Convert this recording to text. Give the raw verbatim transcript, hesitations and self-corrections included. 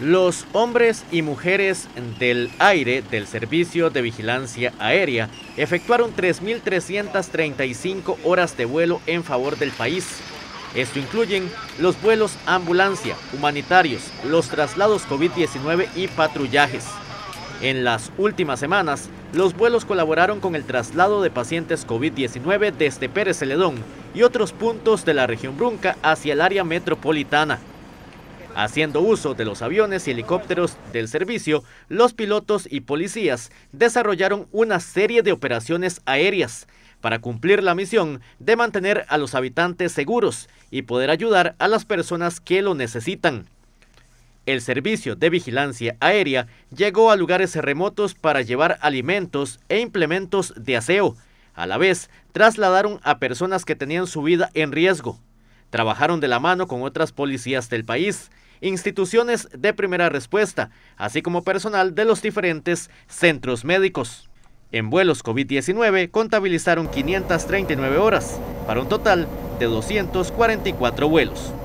Los hombres y mujeres del aire del Servicio de Vigilancia Aérea efectuaron tres mil trescientas treinta y cinco horas de vuelo en favor del país. Esto incluyen los vuelos ambulancia, humanitarios, los traslados COVID diecinueve y patrullajes. En las últimas semanas, los vuelos colaboraron con el traslado de pacientes COVID diecinueve desde Pérez Celedón y otros puntos de la región Brunca hacia el área metropolitana. Haciendo uso de los aviones y helicópteros del servicio, los pilotos y policías desarrollaron una serie de operaciones aéreas para cumplir la misión de mantener a los habitantes seguros y poder ayudar a las personas que lo necesitan. El Servicio de Vigilancia Aérea llegó a lugares remotos para llevar alimentos e implementos de aseo. A la vez, trasladaron a personas que tenían su vida en riesgo. Trabajaron de la mano con otras policías del país, instituciones de primera respuesta, así como personal de los diferentes centros médicos. En vuelos COVID diecinueve contabilizaron quinientas treinta y nueve horas, para un total de doscientos cuarenta y cuatro vuelos.